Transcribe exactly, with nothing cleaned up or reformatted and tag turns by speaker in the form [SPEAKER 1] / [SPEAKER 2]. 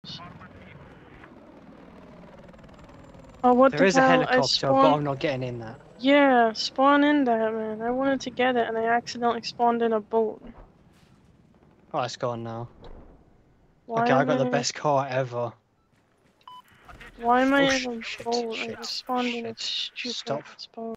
[SPEAKER 1] Oh, what
[SPEAKER 2] There
[SPEAKER 1] the
[SPEAKER 2] is a
[SPEAKER 1] hell? I
[SPEAKER 2] helicopter,
[SPEAKER 1] spawned...
[SPEAKER 2] but I'm not getting in that.
[SPEAKER 1] Yeah, spawn in that, man. I wanted to get it and I accidentally spawned in a boat.
[SPEAKER 2] Oh, it's gone now.
[SPEAKER 1] Why
[SPEAKER 2] Okay, I
[SPEAKER 1] am
[SPEAKER 2] got the
[SPEAKER 1] I...
[SPEAKER 2] best car ever.
[SPEAKER 1] Why am I
[SPEAKER 2] Oh,
[SPEAKER 1] in
[SPEAKER 2] sh
[SPEAKER 1] a
[SPEAKER 2] shit,
[SPEAKER 1] boat? I
[SPEAKER 2] shit,
[SPEAKER 1] just spawned in a
[SPEAKER 2] shit.
[SPEAKER 1] stupid
[SPEAKER 2] Stop.
[SPEAKER 1] boat.